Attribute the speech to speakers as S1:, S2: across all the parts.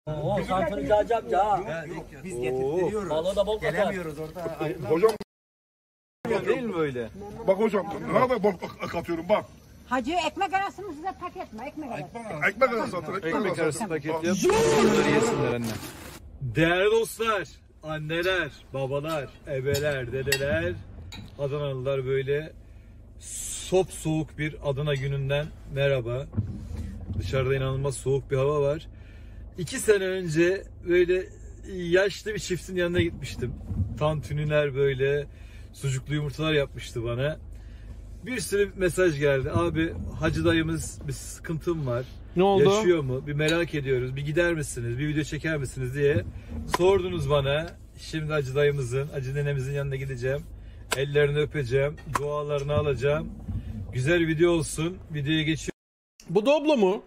S1: Oo, santını cacap ya.
S2: Biz getirtiyoruz.
S1: Balığı da bol katar.
S2: Gelemiyoruz orada.
S3: Hocam
S4: Değil mi böyle?
S3: bak hocam ne kadar bol katıyorum bak.
S5: Hacı ekmek arası mı size paket mi? Ekmek arası.
S3: Ekmek arası satın.
S4: Ekmek arası paket yap. Bunları yesinler anne. Değerli dostlar, anneler, babalar, ebeler, dedeler, Adanalılar böyle soğuk bir Adana gününden merhaba. Dışarıda inanılmaz soğuk bir hava var. 2 sene önce böyle yaşlı bir çiftin yanına gitmiştim. Tantuniler böyle sucuklu yumurtalar yapmıştı bana. Bir sürü mesaj geldi. Abi hacı dayımız bir sıkıntım var.
S6: Ne oldu?
S4: Yaşıyor mu? Bir merak ediyoruz. Bir gider misiniz? Bir video çeker misiniz diye sordunuz bana. Şimdi hacı dayımızın, hacı nenemizin yanına gideceğim. Ellerini öpeceğim. Dualarını alacağım. Güzel bir video olsun. Videoya geçiyorum.
S6: Bu Doblo mu?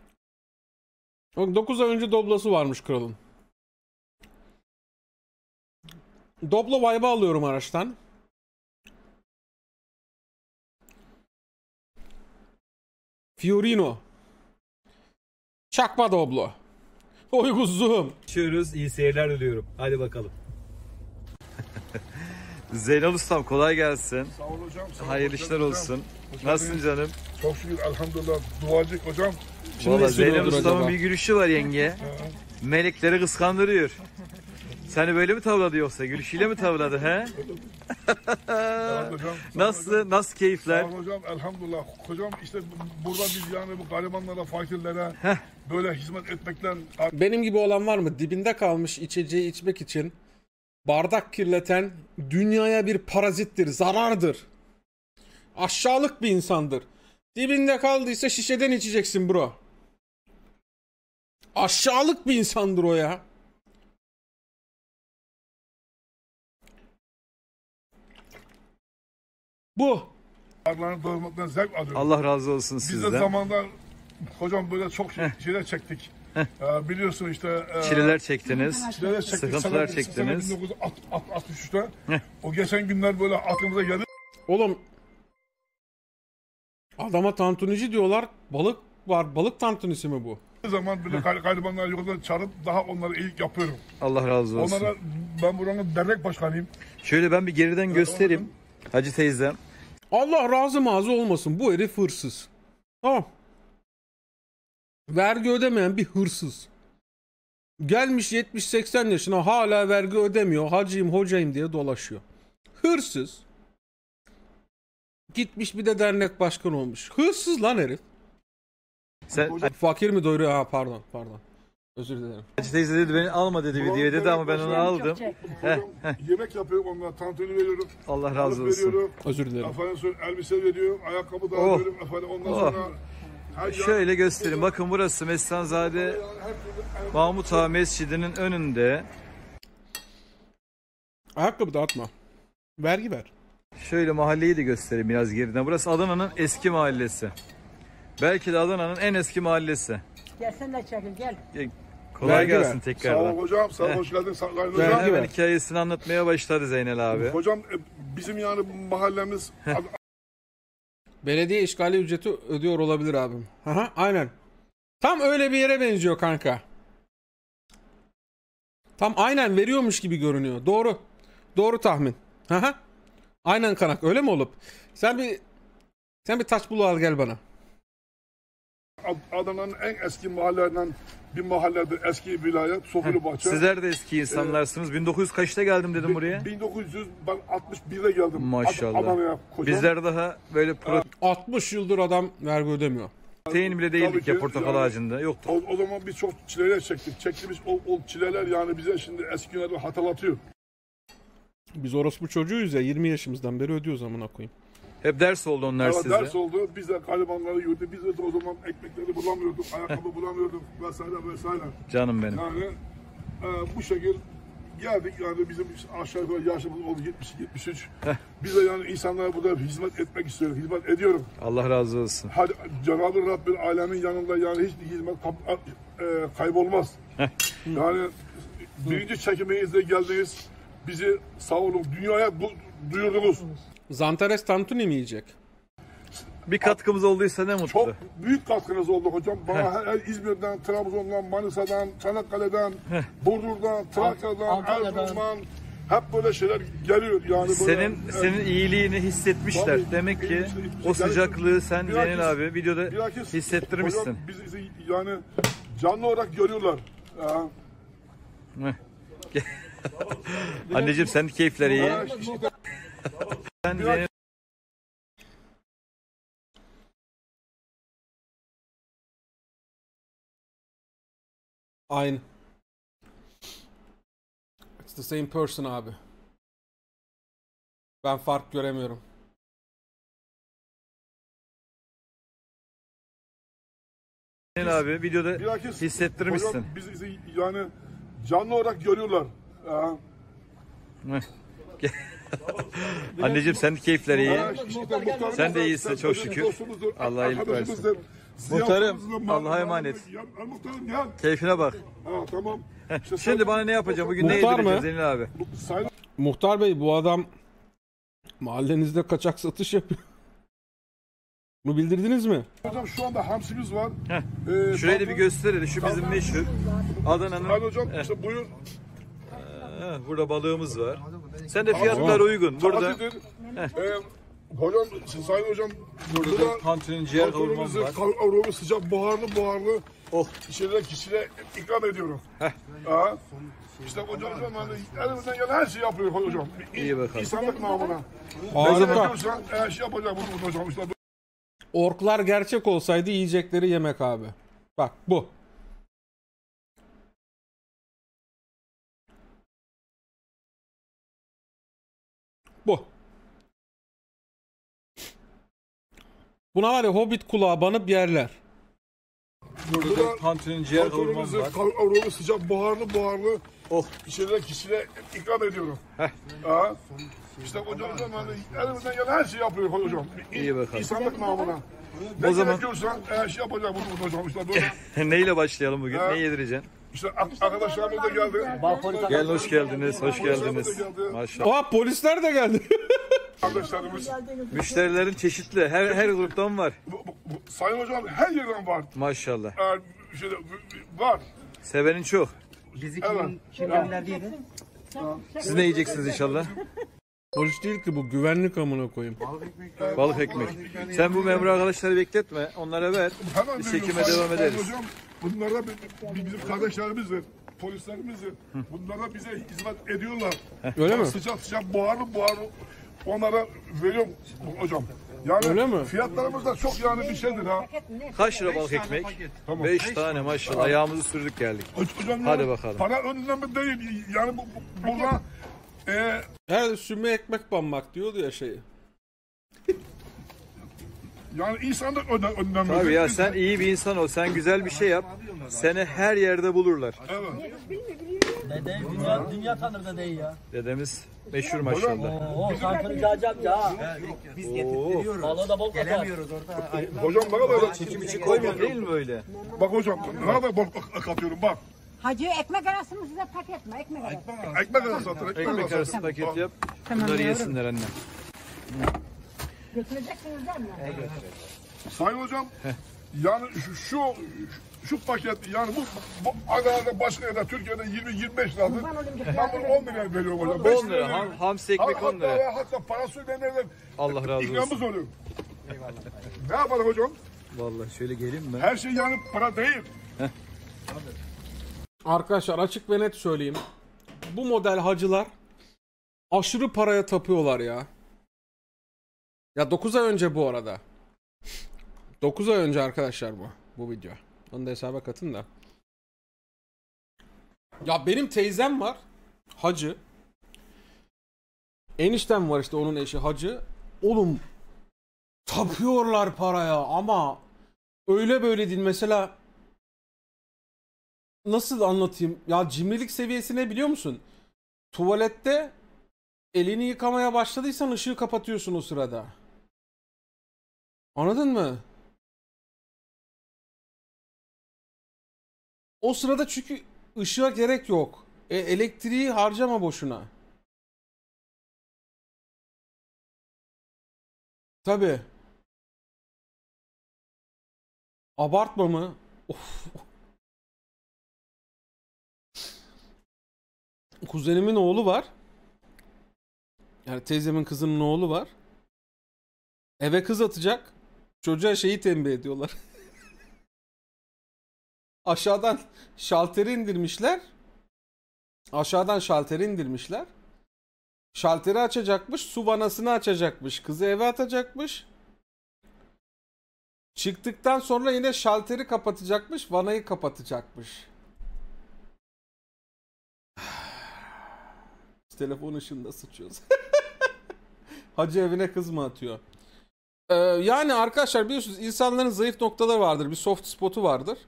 S6: 9 ay önce Doblo'su varmış kralın. Doblo vibe'ı alıyorum araçtan. Fiorino. Çakma Doblo. Oy kuzum.
S4: Geçiyoruz. İyi seyirler diliyorum. Hadi bakalım. Zeynel Ustam kolay gelsin.
S3: Sağ ol hocam. Sağ ol,
S4: Hayırlı
S3: hoş
S4: işler
S3: geldin
S4: olsun.
S3: hocam. Hoş
S4: Nasılsın
S3: geldiniz.
S4: canım?
S3: Çok şükür elhamdülillah. Duacık hocam.
S4: Valla
S6: nesil
S4: Zeynel
S6: olur
S4: Ustam'ın
S6: acaba?
S4: bir gülüşü var yenge. Melekleri kıskandırıyor. Seni böyle mi tavladı yoksa? Gülüşüyle mi tavladı he?
S3: Evet hocam.
S4: Nasıl keyifler?
S3: Sağ ol hocam elhamdülillah. Hocam işte burada biz yani bu garibanlara, fakirlere böyle hizmet etmekten
S6: Benim gibi olan var mı? Dibinde kalmış içeceği içmek için bardak kirleten dünyaya bir parazittir, zarardır. Aşağılık bir insandır. Dibinde kaldıysa şişeden içeceksin bro. Aşağılık bir insandır o ya. Bu.
S3: karlarını doyurmaktan zevk alıyoruz.
S4: Allah razı olsun
S3: Biz de
S4: sizden.
S3: zamanında hocam böyle çok şeyler çektik. Biliyorsun işte
S4: Çileler çektiniz.
S3: çileler çektik.
S4: Sıkıntılar
S3: Sene
S4: çektiniz.
S3: 1963'te. O geçen günler böyle aklımıza geldi.
S6: Oğlum. Adama tantunici diyorlar. Balık var. Balık tantunisi mi bu?
S3: O zaman böyle garibanlar yoldan çağırıp daha onlara iyilik yapıyorum.
S4: Allah razı olsun.
S3: Onlara ben buranın dernek başkanıyım.
S4: Şöyle ben bir geriden göstereyim. Hacı teyzem.
S6: Allah razı mazı olmasın. Bu herif hırsız. Tamam. Vergi ödemeyen bir hırsız. Gelmiş 70-80 yaşına hala vergi ödemiyor. Hacıyım hocayım diye dolaşıyor. Hırsız. Gitmiş bir de dernek başkanı olmuş. Hırsız lan herif.
S4: Sen
S6: Fakir mi doyuruyor? Ha pardon. Özür dilerim.
S4: Hacı teyze dedi beni alma dedi videoya dedi ama ben onu aldım.
S3: Hocam, yemek yapıyorum onlara, tantuni veriyorum.
S4: Allah razı
S3: balık
S4: olsun.
S3: veriyorum.
S6: Özür dilerim.
S3: Efendim sonra elbise veriyorum, ayakkabı dağıtıyorum efendim ondan sonra.
S4: Şöyle göstereyim. Bakın burası Mestanzade Mahmut Ağa Mescidi'nin önünde.
S6: Ayakkabı dağıtma. Vergi ver.
S4: Şöyle mahalleyi de göstereyim biraz geriden. Burası Adana'nın eski mahallesi. Belki de Adana'nın en eski mahallesi.
S5: Gel sen de çekil gel.
S4: Kolay
S6: Vergi
S4: gelsin
S6: ver.
S3: Sağ ol
S4: tekrardan.
S3: hocam, sağ ol, hoş geldin. Sağ ol hocam.
S6: Vergi
S4: Hemen
S6: ver.
S4: hikayesini anlatmaya başladı Zeynel abi.
S3: Hocam bizim yani mahallemiz
S6: Belediye işgali ücreti ödüyor olabilir abim. Aha, aynen. Tam öyle bir yere benziyor kanka. Tam aynen veriyormuş gibi görünüyor. Doğru. Doğru tahmin. Aha. Aynen kanak. Öyle mi olup? Sen bir taş bulu al gel bana.
S3: Adana'nın en eski mahallelerinden bir mahalledir. Eski vilayet, Sokulu Bahçe.
S4: Sizler de eski insanlarsınız. 1900 kaçta geldim dedim buraya.
S3: 1961'de geldim.
S4: Maşallah.
S3: Adana'ya koca.
S4: Bizler daha böyle
S6: 60 yıldır adam vergi ödemiyor.
S4: protein bile
S3: Tabii
S4: değildik
S3: ki
S4: ya portakal
S3: yani-
S4: ağacında. Yoktu.
S3: O zaman biz çok çileler çektik. Çektiğimiz o çileler yani bize şimdi eski günleri hatırlatıyor.
S6: Biz orospu çocuğuyuz ya 20 yaşımızdan beri ödüyoruz amına koyayım.
S4: Hep ders oldu onlar
S3: Evet,
S4: sizde.
S3: ders oldu. Biz de garibanları gördük. Biz de o zaman ekmekleri bulamıyorduk. Ayakkabı bulamıyorduk vesaire vesaire.
S4: Canım benim.
S3: Yani bu şekil geldik yani bizim aşağı yukarı yaşımız oldu 70-73. Biz de yani insanlara burada hizmet etmek istiyoruz. Hizmet ediyorum.
S4: Allah razı olsun.
S3: Hadi Cenab-ı Rabbin alemin yanında yani hiç hizmet kaybolmaz. Yani birinci çekimimizde geldiniz. Bizi sağ olun dünyaya duyurdunuz.
S6: Zantares tantuni mi yiyecek?
S4: Bir katkımız olduysa ne mutlu.
S3: Çok büyük katkınız oldu hocam. Bana her İzmir'den, Trabzon'dan, Manisa'dan, Çanakkale'den, Burdur'dan, Trakya'dan,
S1: Antalya'dan.
S3: Erzurum'dan hep böyle şeyler geliyor. Yani böyle,
S4: Senin iyiliğini hissetmişler.
S3: Tabii.
S4: Demek ki o
S3: Yani
S4: sıcaklığı sen
S3: bilakis-
S4: Zeynel abi videoda
S3: bilakis
S4: hissettirmişsin.
S3: hocam bizi yani canlı olarak görüyorlar. Ya.
S4: Anneciğim sen de keyifler iyi.
S3: İşte
S4: Sen Zeynel
S6: Aynı. It's the same person abi. Ben fark göremiyorum.
S4: abi videoda
S3: bilakis
S4: hissettirmişsin.
S3: hocam bizi yani canlı olarak görüyorlar. Ya.
S4: Anneciğim sen de keyifler iyi.
S3: İşte muhtarımız
S4: Sen de
S3: da-
S4: iyisin, çok şükür.
S3: dostumuzdur,
S4: Allah'a iyilik
S3: arkadaşımızdır.
S4: Muhtarım,
S3: Ziyaretimizde
S4: Allah'a emanet.
S3: Ya, muhtarım gel.
S4: Keyfine bak.
S3: Ha tamam. İşte
S4: Şimdi bana ne yapacağım? Bugün ne
S6: Muhtar
S4: yedireceğim
S6: mı?
S4: Zeynel abi?
S3: Sayın
S6: Muhtar Bey, bu adam mahallenizde kaçak satış yapıyor. Bunu bildirdiniz mi?
S3: hocam şu anda hamsimiz var.
S4: Şurayı da bir gösterelim. Şu bizim meşhur Adana'nın.
S3: Sayın hocam işte buyur.
S4: Burada balığımız var. Sen de fiyatlar uygun. Burada
S3: Tatildir. Hocam, sayın hocam burada
S4: tantinin ciğer kavurmamız var.
S3: kavrulmuş sıcak buharlı
S4: Oh.
S3: kişilere ikram ediyorum. Ha. İşte hocam hani elimizden gelen her şeyi yapıyor hocam.
S4: İyi bakalım.
S3: İnsanlık namına.
S6: Harika.
S3: Her şey yapacak bunu hocam işte.
S6: Orklar gerçek olsaydı yiyecekleri yemek abi. Bak bu. Bu. Buna var ya hobbit kulağı banıp yerler.
S3: Burada
S4: Tantinin ciğer kavurmamız var.
S3: kavrulmuş sıcak buharlı
S4: Oh.
S3: kişilere ikram ediyorum. Ha. İşte hocam hani elimizden gelen her şeyi yapıyor hocam.
S4: İyi bakalım.
S3: İnsanlık namına.
S4: O
S3: Ne
S4: zaman-
S3: gerekiyorsa her şey yapacak bunu hocam işte böyle.
S4: Neyle başlayalım bugün?
S3: Ha.
S4: Ne yedireceksin?
S3: İşte arkadaşlarımız da geldi.
S4: Gel hoş geldiniz. Hoş geldiniz. Maşallah.
S6: Aa, polisler de geldi.
S3: Kardeşlerimiz.
S4: Müşterilerin çeşitli. Her gruptan var.
S3: Sayın hocam her yerden var.
S4: Maşallah.
S3: Şeyde, var.
S4: Sevenin çok.
S2: Bizi
S3: Evet.
S2: kim gönderdi?
S4: Siz ne yiyeceksiniz inşallah?
S6: Polis değil ki bu, güvenlik amına koyayım.
S4: Balık ekmek. Sen bu memur arkadaşları bekletme. Onlara ver.
S3: Hemen
S4: Biz çekime
S3: veriyorum.
S4: devam
S3: Sayın
S4: ederiz.
S3: Hocam bunlar da bizim kardeşlerimizdir. Polislerimizdir. Bunlar da bize hizmet ediyorlar.
S6: Öyle mi?
S3: Sıcak buharlı onlara veriyorum hocam. Yani
S6: Öyle mi?
S3: fiyatlarımız da çok yani bir şeydir ha.
S4: Kaç lira balık ekmek? 5 tane maşallah. Ayağımızı sürdük geldik.
S3: Hocam
S4: Hadi
S3: yani
S4: bakalım.
S3: Para önünden mi değil? Yani burada
S6: Her sümme ekmek banmak diyordu ya şeyi.
S3: yani insanlık önünden mi?
S4: Tabii ya sen iyi bir insan ol. Sen güzel bir şey yap. Seni her yerde bulurlar.
S3: Evet.
S1: Dede dünya tanır dedeyi ya.
S4: Dedemiz meşhur maşallah.
S1: Oo santını cacapça ha.
S2: Biz getirtiyoruz.
S1: Balığı da bol katar.
S2: Gelemiyoruz orada.
S3: Hocam ne kadar
S4: Çekim için koymuyor değil mi böyle?
S3: bak hocam ne kadar bol katıyorum bak.
S5: Hacı ekmek arası mı size paket mi? Ekmek arası.
S3: Ekmek arası satır.
S4: Ekmek arası paket yap. Bunları yesinler anne.
S5: Götüreceksiniz değil mi?
S3: Sayın hocam yani şu paket yani bu Adana'da başka yerde Türkiye'de 20-25 liradır. Ben bunu 10 liraya veriyorum hocam. 5
S4: 10 lira. Hamsi ekmek 10 lira.
S3: Hatta parası ödenlerden
S4: Allah razı
S3: ikramımız
S4: olsun.
S3: oluyor. Ne yapalım hocam?
S4: Vallahi şöyle geleyim mi?
S3: Her şey yani para değil.
S6: Arkadaşlar açık ve net söyleyeyim. Bu model hacılar aşırı paraya tapıyorlar ya. Ya 9 ay önce bu arada. 9 ay önce arkadaşlar bu video. Onu da hesaba katın da. Ya benim teyzem var. Hacı. Eniştem var işte, onun eşi hacı. Oğlum tapıyorlar paraya ama öyle böyle değil. Mesela nasıl anlatayım? Ya cimrilik seviyesi ne biliyor musun? Tuvalette elini yıkamaya başladıysan ışığı kapatıyorsun o sırada. Anladın mı? O sırada çünkü ışığa gerek yok. Elektriği harcama boşuna. Tabii. Abartma mı? Of. Kuzenimin oğlu var. Yani teyzemin kızının oğlu var. Eve kız atacak. Çocuğa şeyi tembih ediyorlar. Aşağıdan şalteri indirmişler. Şalteri açacakmış. Su vanasını açacakmış. Kızı eve atacakmış. Çıktıktan sonra yine şalteri kapatacakmış. Vanayı kapatacakmış. Telefon ışığında sıçıyoruz. Hacı evine kız mı atıyor? Yani arkadaşlar biliyorsunuz insanların zayıf noktaları vardır. Bir soft spotu vardır.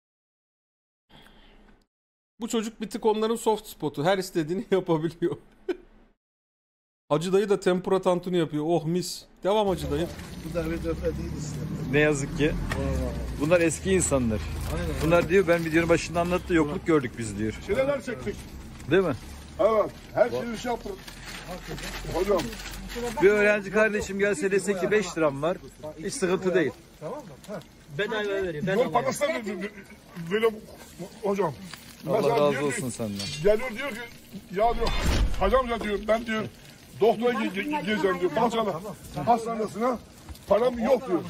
S6: Bu çocuk bir tık onların soft spotu. Her istediğini yapabiliyor. Hacı dayı da tempura tantuni yapıyor. Oh mis. Devam Hacı dayı.
S3: Bu da evet değil işte.
S4: Ne yazık ki. Bunlar eski insanlar. Bunlar diyor ben videonun başında anlattı yokluk gördük biz diyor.
S3: Çileler çektik.
S4: Değil mi?
S3: Evet. Her şeyi şey yaptık. Hocam.
S4: Bir öğrenci kardeşim gelse dese ki 5 liram var. Hiç sıkıntı değil.
S1: Bedava vereyim.
S3: Yol
S1: Bedava.
S3: parası da böyle hocam.
S4: Allah
S3: Mesela
S4: razı
S3: diyor ki-
S4: olsun senden.
S3: Geliyor diyor ki ya diyor hacı amca diyor ben diyor doktora gireceğim diyor Balçalı hastanesine param yok diyor.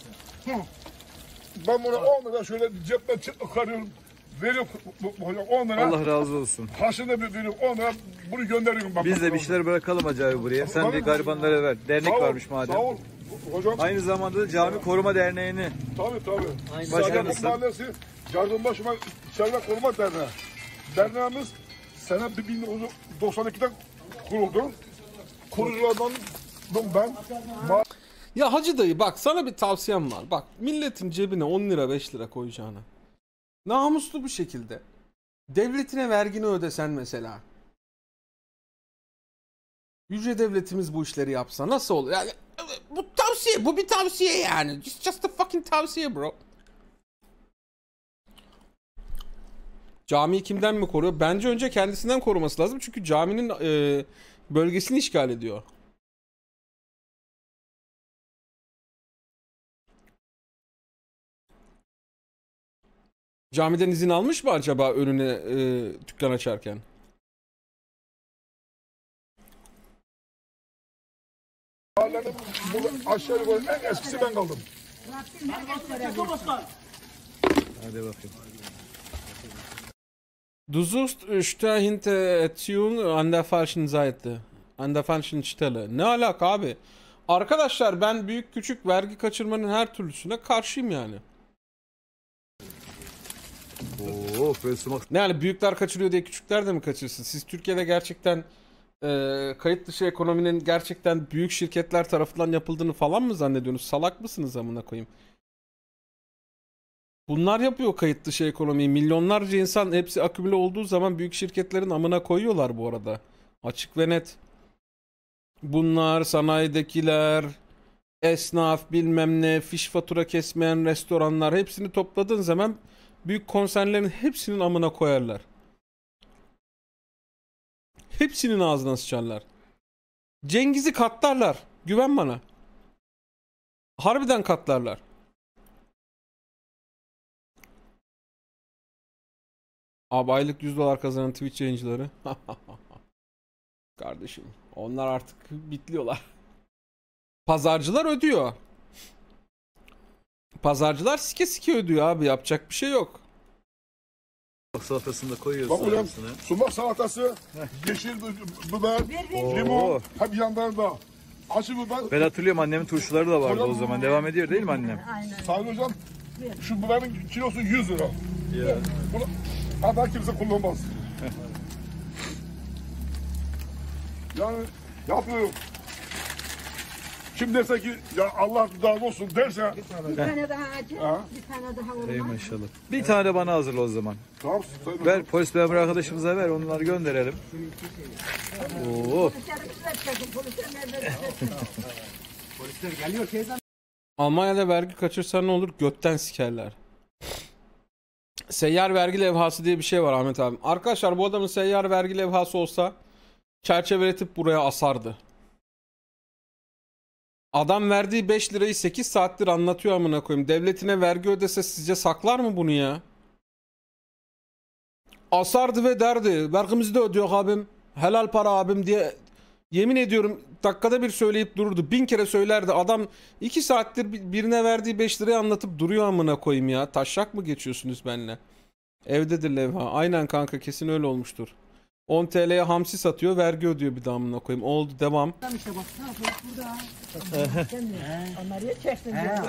S3: Ben buna 10 lira şöyle cepten çıkarıyorum veriyorum hocam 10 lira
S4: Allah razı olsun.
S3: haşını veriyorum 10 lira bunu gönderiyorum.
S4: Biz de bir şeyler bırakalım acayip buraya. Sen de garibanlara ver. Dernek
S3: Sağ ol,
S4: varmış madem.
S3: Sağ ol hocam.
S4: Aynı zamanda da Cami Koruma Derneği'ni
S3: Tabii.
S4: Başkanısın.
S3: Sağlık Mahallesi Yardımbaşı Çevre Koruma Derneği. Derneğimiz sene 1992'de kuruldu. Kuruculardan ben.
S6: Ya Hacı dayı bak sana bir tavsiyem var. Bak milletin cebine 10 lira 5 lira koyacağına. Namuslu bir şekilde. Devletine vergini ödesen mesela. Yüce devletimiz bu işleri yapsa nasıl olur? Yani bu tavsiye, bu bir tavsiye yani. It's just a fucking tavsiye bro. Camiyi kimden mi koruyor? Bence önce kendisinden koruması lazım. Çünkü caminin bölgesini işgal ediyor. Camiden izin almış mı acaba önüne dükkan açarken?
S3: Mahallenin bu aşağı yukarı en eskisi ben kaldım.
S4: Hadi bakayım.
S6: Du suchst Stör hinter Erziehung an der falschen Seite. An der falschen Stelle. Ne alaka abi? Arkadaşlar ben büyük küçük vergi kaçırmanın her türlüsüne karşıyım yani.
S4: Oo, böyle sumak.
S6: Ne yani büyükler kaçırıyor diye küçükler de mi kaçırsın? Siz Türkiye'de gerçekten kayıt dışı ekonominin gerçekten büyük şirketler tarafından yapıldığını falan mı zannediyorsunuz? Salak mısınız amına koyayım? Bunlar yapıyor kayıt dışı ekonomiyi. Milyonlarca insan hepsi akümüle olduğu zaman büyük şirketlerin amına koyuyorlar bu arada. Açık ve net. Bunlar sanayidekiler, esnaf bilmem ne, fiş fatura kesmeyen restoranlar hepsini topladığın zaman büyük konsernlerin hepsinin amına koyarlar. Hepsinin ağzına sıçarlar. Cengiz'i katlarlar. Güven bana. Harbiden katlarlar. Abi aylık $100 kazanan Twitch yayıncıları. Kardeşim onlar artık bitliyorlar. Pazarcılar ödüyor. Pazarcılar sike sike ödüyor abi. Yapacak bir şey yok.
S4: Salatasını da koyuyorsun.
S3: Bak hocam
S4: arasına.
S3: sumak salatası, yeşil biber,
S4: Oo.
S3: limon, hep yanlarında. Acı biber.
S4: Ben hatırlıyorum annemin turşuları da vardı o zaman. Devam ediyor değil mi annem?
S3: Sayın hocam şu biberin kilosu 100 lira.
S4: Ya.
S3: Bunu hatta kimse kullanmaz. Yani yapıyorum. Kim derse ki ya Allah razı olsun derse
S5: Bir tane daha acı,
S3: Ha.
S5: bir tane daha
S4: Ey
S5: olmaz.
S4: maşallah. Bir tane de bana hazırla o zaman.
S3: tamam sayın hocam.
S4: Ver polis memuru arkadaşımıza ver onları gönderelim. Oo.
S2: Polisler geliyor teyzem.
S6: Almanya'da vergi kaçırsan ne olur? Götten sikerler. Seyyar vergi levhası diye bir şey var Ahmet abi. Arkadaşlar bu adamın seyyar vergi levhası olsa çerçeveletip buraya asardı. Adam verdiği 5 lirayı 8 saattir anlatıyor amına koyayım. Devletine vergi ödese sizce saklar mı bunu ya? Asardı ve derdi. Vergimizi de ödüyor abim. Helal para abim diye. Yemin ediyorum dakikada bir söyleyip dururdu. 1000 kere söylerdi. Adam 2 saattir birine verdiği 5 lirayı anlatıp duruyor amına koyayım ya. Taşak mı geçiyorsunuz benimle? Evdedir levha. Aynen kanka, kesin öyle olmuştur. 10 TL'ye hamsi satıyor, vergi ödüyor bir daha amına koyayım. Oldu, devam.
S5: İşte bak ne yapıyoruz burada? Sen mi? Onları ya çektin diye.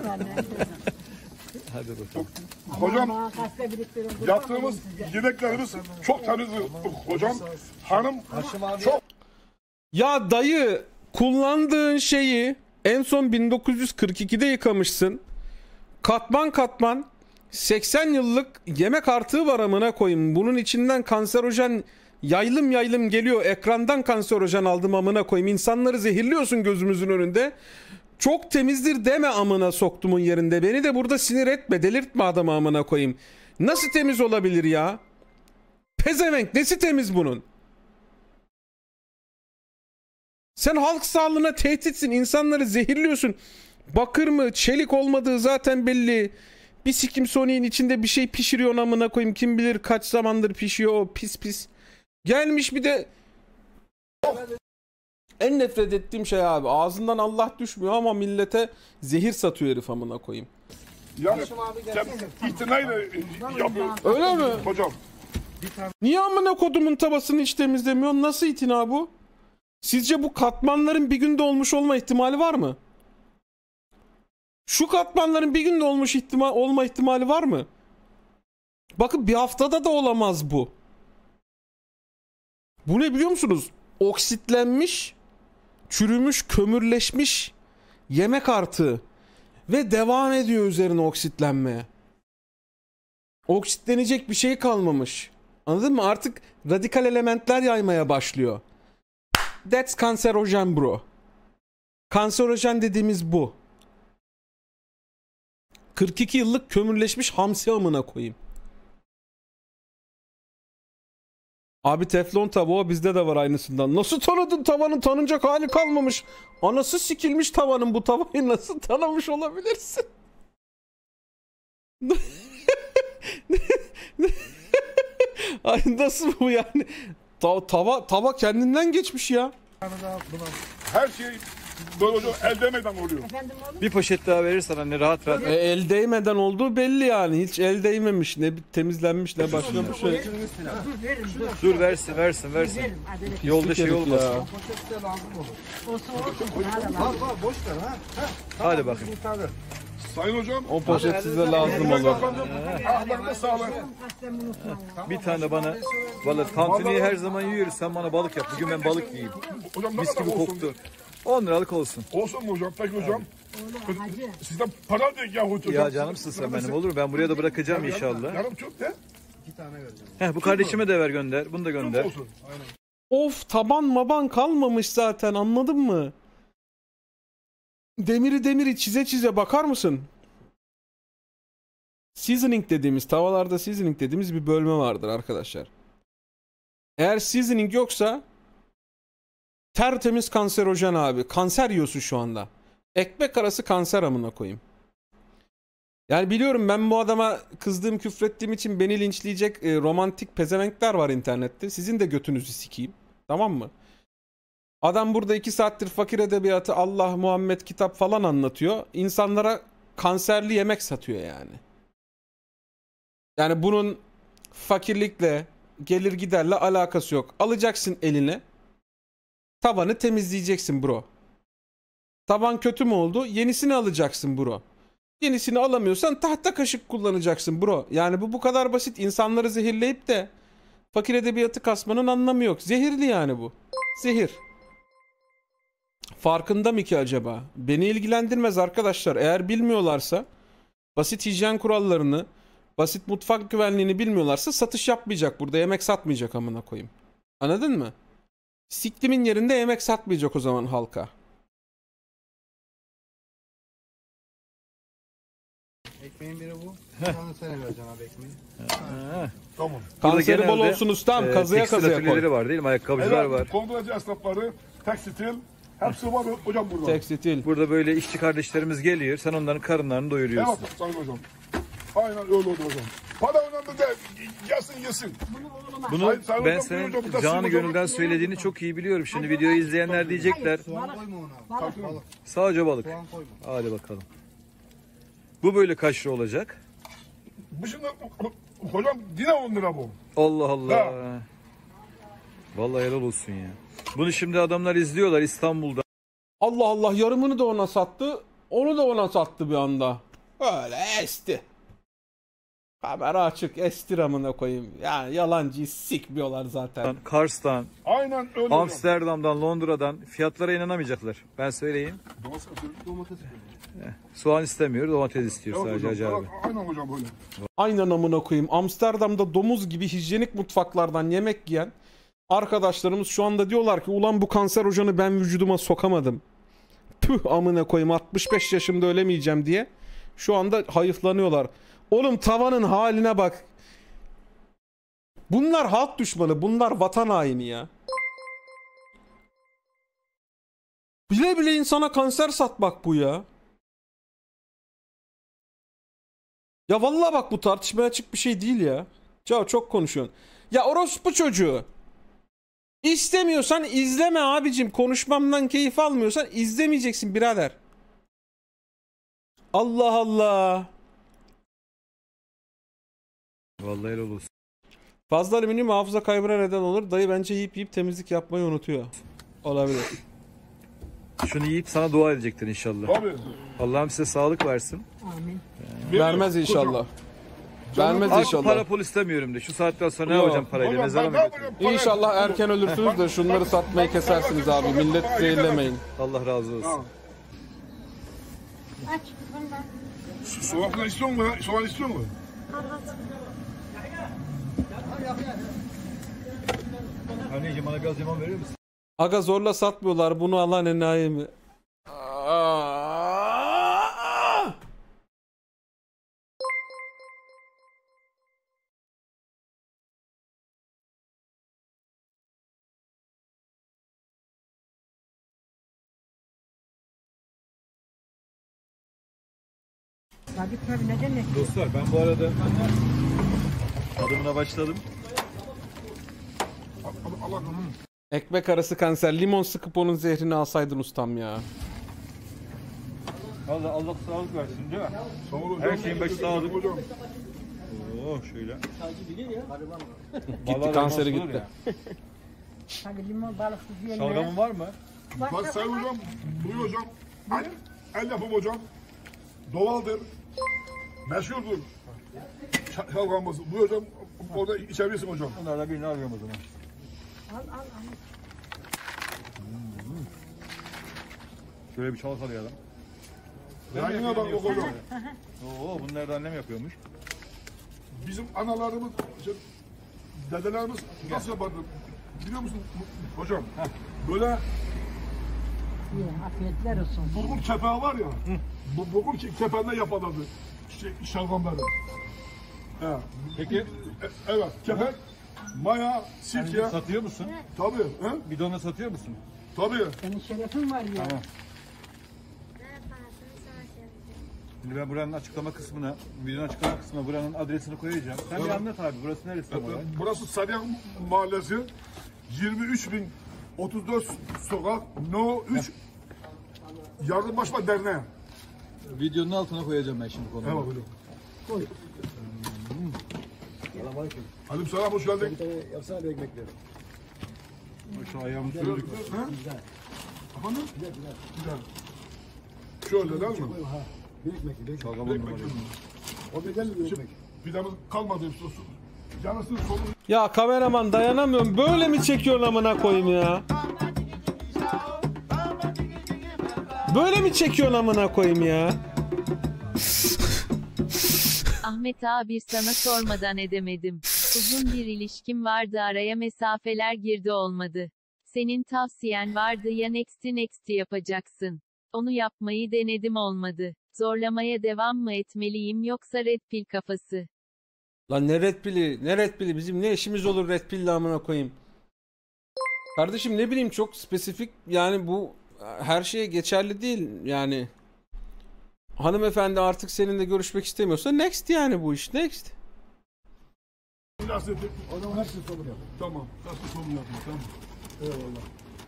S4: Hadi bakalım.
S3: Hocam yaptığımız yemeklerimiz çok temiz hocam. Hanım çok.
S6: Ya dayı, kullandığın şeyi en son 1942'de yıkamışsın. Katman katman 80 yıllık yemek artığı var amına koyayım. Bunun içinden kanserojen yaylım yaylım geliyor. Ekrandan kanserojen aldım amına koyayım. İnsanları zehirliyorsun gözümüzün önünde. Çok temizdir deme amına soktumun yerinde. Beni de burada sinir etme, delirtme adamı amına koyayım. Nasıl temiz olabilir ya? Pezevenk, nesi temiz bunun? Sen halk sağlığına tehditsin, insanları zehirliyorsun. Bakır mı, çelik olmadığı zaten belli. Bir sikim Sony'in içinde bir şey pişiriyor amına koyayım. Kim bilir kaç zamandır pişiyor o pis pis. Gelmiş bir de... En nefret ettiğim şey abi. Ağzından Allah düşmüyor ama millete zehir satıyor herif amına koyayım.
S3: Yani itinayla yapıyor.
S6: Öyle mi?
S3: Hocam.
S6: Niye amına kodumun tavasını hiç temizlemiyorsun? Nasıl itina bu? Sizce bu katmanların bir günde olmuş olma ihtimali var mı? Şu katmanların bir günde olma ihtimali var mı? Bakın bir haftada da olamaz bu. Bu ne biliyor musunuz? Oksitlenmiş, çürümüş, kömürleşmiş yemek artığı. Ve devam ediyor üzerine oksitlenmeye. Oksitlenecek bir şey kalmamış. Anladın mı? Artık radikal elementler yaymaya başlıyor. That's kanserojen bro. Kanserojen dediğimiz bu. 42 yıllık kömürleşmiş hamsi amına koyayım. Abi teflon tavuğu bizde de var aynısından. Nasıl tanıdın tavanın? Tanınacak hali kalmamış. Anası sikilmiş tavanın, bu tavayı nasıl tanımış olabilirsin? Ay nasıl bu yani? Tava kendinden geçmiş ya.
S3: Her şey böyle hocam el değmeden oluyor.
S5: Efendim oğlum?
S4: Bir poşet daha verirsen anne rahat rahat.
S6: El değmeden olduğu belli yani. Hiç el değmemiş. Ne temizlenmiş ne başka bir şey.
S5: Dur verin dur.
S4: Dur versin.
S5: Verin. Hadi.
S4: Yolda şey olmasın.
S6: Ya.
S5: Olsun olsun. Hadi
S2: Al boş ver ha.
S4: Hadi bakayım.
S3: Sayın hocam.
S6: O poşet size lazım olur.
S3: Ahlarına sağlık.
S4: Bir tane bana balık. Tantuniyi her zaman yiyoruz. Sen bana balık yap. Bugün ben balık yiyeyim.
S3: Hocam ne
S4: Mis
S3: kadar
S4: gibi
S3: olsun?
S4: koktu. 10 liralık olsun.
S3: Olsun mu hocam? Peki hocam. Sizden para değil ya hocam.
S4: Ya canımsın sen benim, olur mu? Ben buraya da bırakacağım inşallah.
S3: Yarım çok de.
S4: Heh, bu kardeşime de ver gönder. Bunu da gönder.
S3: Olsun.
S6: Of, taban maban kalmamış zaten, anladın mı? Demiri çize bakar mısın? Seasoning dediğimiz, tavalarda seasoning dediğimiz bir bölme vardır arkadaşlar. Eğer seasoning yoksa tertemiz kanserojen abi. Kanser yiyorsun şu anda. Ekmek arası kanser amına koyayım. Yani biliyorum ben bu adama kızdığım, küfrettiğim için beni linçleyecek romantik pezevenkler var internette. Sizin de götünüzü sikeyim. Tamam mı? Adam burada 2 saattir fakir edebiyatı, Allah, Muhammed, kitap falan anlatıyor. İnsanlara kanserli yemek satıyor yani. Yani bunun fakirlikle, gelir giderle alakası yok. Alacaksın eline, tavanı temizleyeceksin bro. Tavan kötü mü oldu? Yenisini alacaksın bro. Yenisini alamıyorsan tahta kaşık kullanacaksın bro. Yani bu kadar basit. İnsanları zehirleyip de fakir edebiyatı kasmanın anlamı yok. Zehirli yani bu. Zehir. Farkında mı ki acaba? Beni ilgilendirmez arkadaşlar. Eğer bilmiyorlarsa, basit hijyen kurallarını, basit mutfak güvenliğini bilmiyorlarsa satış yapmayacak burada. Yemek satmayacak amına koyayım. Anladın mı? Siktimin yerinde yemek satmayacak o zaman halka.
S2: Ekmeğin biri bu. Bir tane sen vereceksin abi ekmeği.
S3: Tamam.
S6: Kanseri bol
S4: genelde,
S6: olsun ustam. Kazıya
S4: tekstil
S6: kazıya koy.
S4: atölyeleri var değil mi? Ayakkabıcılar var.
S3: Konduracı esnafları, tekstil, Hepsi var hocam burada.
S6: Tekstil.
S4: Burada böyle işçi kardeşlerimiz geliyor. Sen onların karınlarını doyuruyorsun.
S3: Evet sayın hocam. Aynen öyle oldu hocam. Para önemli değil. Gelsin yesin.
S4: Bunu
S3: Sayın
S4: ben
S3: hocam,
S4: senin
S3: buyurun hocam,
S4: canı
S3: hocam.
S4: gönülden söylediğini çok iyi biliyorum. Şimdi videoyu izleyenler diyecekler.
S2: Soğan koyma ona.
S5: Balık.
S4: Sadece balık.
S2: Soğan koyma.
S4: Hadi bakalım. Bu böyle kaç lira olacak?
S3: Bu şimdi hocam yine 10 lira bu.
S4: Allah Allah.
S3: Ha.
S4: Vallahi helal olsun ya. Bunu şimdi adamlar izliyorlar İstanbul'da.
S6: Allah Allah, yarımını da ona sattı. Onu da ona sattı bir anda. Öyle esti. Kamera açık, estir amına koyayım. Yani yalancıyı sikmiyorlar zaten.
S4: Kars'tan,
S3: Aynen öyle hocam.
S4: Amsterdam'dan, Londra'dan fiyatlara inanamayacaklar. Ben söyleyeyim.
S2: Domates koyma.
S4: Soğan istemiyor, domates istiyor
S3: Evet
S4: sadece Hacı
S3: hocam.
S4: abi.
S3: Aynen hocam böyle.
S6: Aynen amına koyayım. Amsterdam'da domuz gibi hijyenik mutfaklardan yemek yiyen arkadaşlarımız şu anda diyorlar ki ulan bu kanserojanı ben vücuduma sokamadım. Tüh amına koyayım, 65 yaşımda ölemeyeceğim diye şu anda hayıflanıyorlar. Oğlum tavanın haline bak. Bunlar halk düşmanı, bunlar vatan haini ya. Bile bile insana kanser satmak bu ya. Ya vallahi bak bu tartışmaya açık bir şey değil ya. Çok konuşuyorsun. Ya orospu çocuğu. İstemiyorsan izleme abicim. Konuşmamdan keyif almıyorsan izlemeyeceksin birader. Allah Allah.
S4: Vallahi helal olsun.
S6: Fazla alüminyum hafıza kaybına neden olur. Dayı bence yiyip temizlik yapmayı unutuyor. Olabilir.
S4: Şunu yiyip sana dua edecektir inşallah.
S3: Tabii.
S4: Allah'ım size sağlık versin.
S5: Amin.
S6: Vermez inşallah. Vermez
S4: Artık
S6: inşallah.
S4: para pul istemiyorum de. Şu saatten sonra ne
S6: Yok.
S4: yapacağım parayla?
S3: Hocam
S4: Mezara
S3: ben
S4: mı
S3: ne
S4: götüreyim?
S3: yapacağım?
S6: İnşallah erken ölürsünüz de şunları satmayı kesersiniz abi. Millet zehirlemeyin.
S4: Allah razı olsun.
S5: Aç. Bundan.
S3: Soğan falan istiyor mu? Soğan istiyor mu?
S4: Anneciğim bana biraz limon verir misin?
S6: Aga zorla satmıyorlar. Bunu alan enayi mi?
S5: Tabii ne demek?
S4: Dostlar ben bu arada adımına başladım.
S3: Allah
S6: Ekmek arası kanser. Limon sıkıp onun zehrini alsaydın ustam ya.
S4: Allah sağlık versin değil mi?
S3: Sağ olun
S4: Her
S3: hocam.
S4: şeyin başı sağlık.
S3: Hocam.
S4: Oo şöyle.
S6: Gitti, kanseri gitti.
S5: Tabii limon balıksız yenmez.
S4: Şalgamın var mı?
S3: Bak sayın hocam. Buyur hocam. El yapım hocam. Doğaldır. Meşhurdur. Şalgamımız. Buyur hocam. Orada içebilirsin hocam.
S4: Bunlardan birini alıyorum o zaman.
S5: Al.
S4: Şöyle bir çalkalayalım.
S3: Yayına bak o hocam.
S4: Oo bunları da annem yapıyormuş.
S3: Bizim analarımız, dedelerimiz nasıl yapardı? Biliyor musun hocam? Böyle
S5: İyi, afiyetler olsun.
S3: bulgur kepeği var ya. Bu bulgur kepeğinden yaparlardı. Şalgamları. He.
S4: Peki
S3: Evet. Kepek, maya, sirke.
S4: satıyor musun?
S3: Tabii. He?
S4: Bidonla satıyor musun?
S3: Tabii.
S5: Senin şerefin var ya.
S4: Tamam. Şimdi ben buranın açıklama kısmına, videonun açıklama kısmına buranın adresini koyacağım. Sen bir anlat abi, burası neresi tam olarak?
S3: Burası Sarıyak Mahallesi. 23.034 sokak. No 3 Yardımlaşma Derneği.
S4: Videonun altına koyacağım ben şimdi konuyu.
S3: Evet hocam. Koy. Aleykümselam, hoş geldin.
S1: Yapsana bir ekmekleri.
S4: Şu ayağımı sürdük.
S3: Efendim? Güzel. Şöyle değil mi?
S1: Bir ekmek, bir ekmek.
S4: Şalgam
S3: Bir
S4: on
S3: ekmek.
S4: numara.
S1: O bedel mi bir ekmek?
S3: Pidemiz kalmadı. Canısın sonu.
S6: Ya kameraman dayanamıyorum. Böyle mi çekiyorsun amına koyayım ya? Böyle mi çekiyorsun amına koyayım ya?
S7: Ahmet abi sana sormadan edemedim. Uzun bir ilişkim vardı, araya mesafeler girdi, olmadı. Senin tavsiyen vardı ya, next yapacaksın. Onu yapmayı denedim, olmadı. Zorlamaya devam mı etmeliyim yoksa red pill kafası?
S6: Lan ne red pill'i? Ne red pill'i? Bizim ne işimiz olur red pill'le amına koyayım? Kardeşim ne bileyim, çok spesifik yani bu her şeye geçerli değil yani. Hanımefendi artık seninle görüşmek istemiyorsa next yani bu iş next.
S3: Nasıl?
S1: O zaman her şeyi sorun yap.
S3: Tamam. Nasıl sorun yapma tamam.
S1: Eyvallah.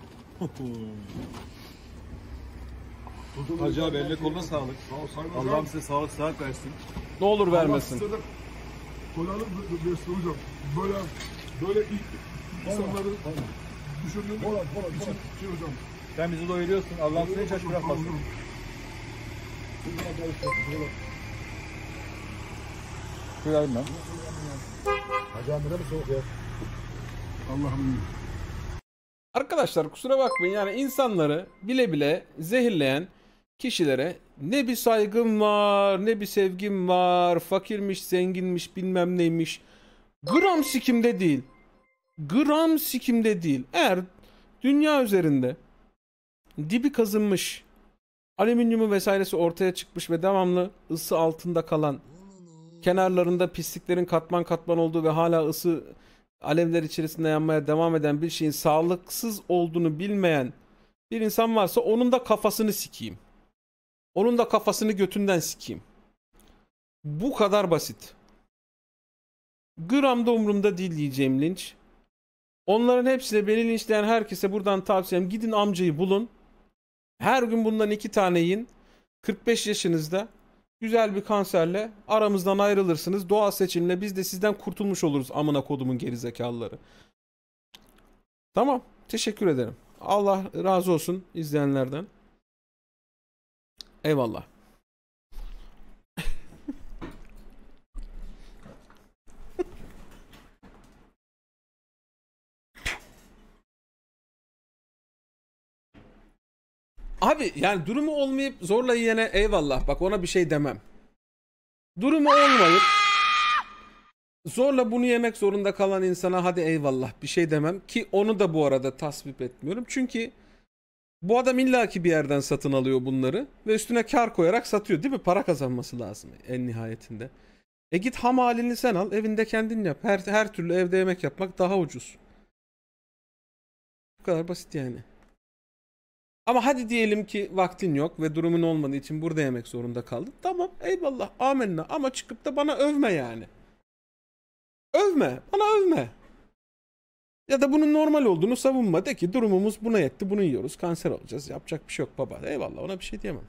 S4: Hacı abi eline koluna sağlık.
S3: Sağ ol Sayın
S4: Allah'ım
S3: Hocam.
S4: size sağlık sıhhat versin.
S6: Ne olur vermesin.
S3: Kolaylık versin hocam. Böyle iyi insanları düşündüğüm için şey hocam.
S4: Sen bizi doyuruyorsun. Allah'ım seni hiç aç bırakmasın. Duyarım ben.
S1: Hacı amire mi soğuk ya?
S3: Allah'ım.
S6: Arkadaşlar kusura bakmayın yani insanları bile bile zehirleyen kişilere ne bir saygım var, ne bir sevgim var, fakirmiş, zenginmiş, bilmem neymiş. Gram sikimde değil. Gram sikimde değil. Eğer dünya üzerinde dibi kazınmış, alüminyumu vesairesi ortaya çıkmış ve devamlı ısı altında kalan, kenarlarında pisliklerin katman katman olduğu ve hala ısı alevler içerisinde yanmaya devam eden bir şeyin sağlıksız olduğunu bilmeyen bir insan varsa onun da kafasını sikeyim. Onun da kafasını götünden sikeyim. Bu kadar basit. Gram da umurumda değil diyeceğim linç. Onların hepsine beni linçleyen herkese buradan tavsiyem gidin amcayı bulun. Her gün bundan 2 tane yiyin. 45 yaşınızda güzel bir kanserle aramızdan ayrılırsınız. Doğal seçimle biz de sizden kurtulmuş oluruz amına kodumun gerizekalıları. Tamam. Teşekkür ederim. Allah razı olsun izleyenlerden. Eyvallah. Abi yani durumu olmayıp zorla yiyene eyvallah. Bak ona bir şey demem. Durumu olmayıp zorla bunu yemek zorunda kalan insana hadi eyvallah bir şey demem. Ki onu da bu arada tasvip etmiyorum. Çünkü bu adam illaki bir yerden satın alıyor bunları. Ve üstüne kar koyarak satıyor değil mi? Para kazanması lazım en nihayetinde. Git ham halini sen al. Evinde kendin yap. Her türlü evde yemek yapmak daha ucuz. Bu kadar basit yani. Ama hadi diyelim ki vaktin yok ve durumun olmadığı için burada yemek zorunda kaldın. Tamam eyvallah amenna ama çıkıp da bana övme yani. Övme bana övme. Ya da bunun normal olduğunu savunma. De ki durumumuz buna yetti bunu yiyoruz kanser olacağız yapacak bir şey yok baba. Eyvallah ona bir şey diyemem.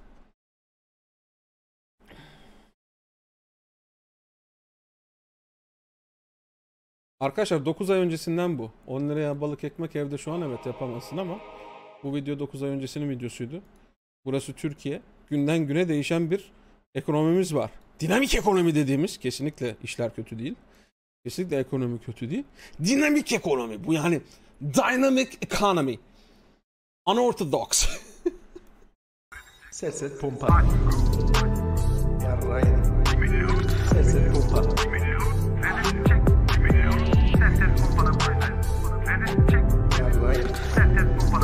S6: Arkadaşlar 9 ay öncesinden bu. 10 liraya balık ekmek evde şu an evet yapamazsın ama bu video 9 ay öncesinin videosuydu. Burası Türkiye. Günden güne değişen bir ekonomimiz var. Dinamik ekonomi dediğimiz kesinlikle işler kötü değil. Kesinlikle ekonomi kötü değil. Dinamik ekonomi bu yani. Dynamic economy. Unorthodox.
S8: Ses pompa. Yarrayın. Ses pompa. Yarrayın.